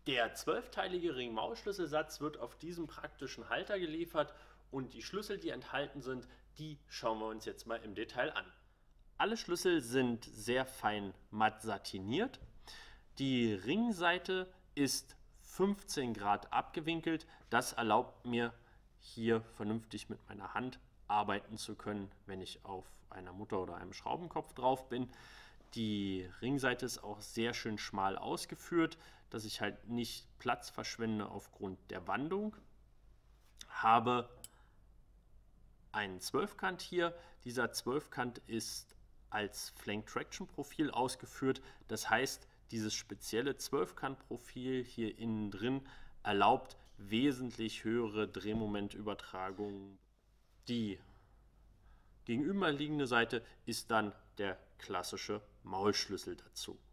Der 12-teilige Ring-Maus-Schlüsselsatz wird auf diesem praktischen Halter geliefert und die Schlüssel, die enthalten sind, die schauen wir uns jetzt mal im Detail an. Alle Schlüssel sind sehr fein matt satiniert. Die Ringseite ist 15 Grad abgewinkelt. Das erlaubt mir, hier vernünftig mit meiner Hand arbeiten zu können, wenn ich auf einer Mutter oder einem Schraubenkopf drauf bin. Die Ringseite ist auch sehr schön schmal ausgeführt, dass ich halt nicht Platz verschwende aufgrund der Wandung. Habe einen Zwölfkant hier. Dieser Zwölfkant ist als Flank Traction Profil ausgeführt. Das heißt, dieses spezielle Zwölfkant-Profil hier innen drin erlaubt wesentlich höhere Drehmomentübertragungen. Die gegenüberliegende Seite ist dann der klassische Maulschlüssel dazu.